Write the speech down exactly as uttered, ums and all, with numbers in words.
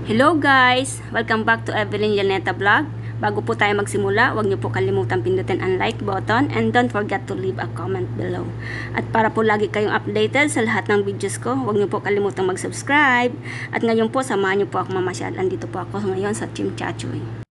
Hello guys! Welcome back to Evelyn Llaneta vlog. Bago po tayo magsimula, huwag niyo po kalimutan pindutin ang like button and don't forget to leave a comment below. At para po lagi kayong updated sa lahat ng videos ko, huwag niyo po kalimutan mag-subscribe. At ngayon po, samahan niyo po ako mamasyal. Andito po ako ngayon sa Tsim Sha Shui.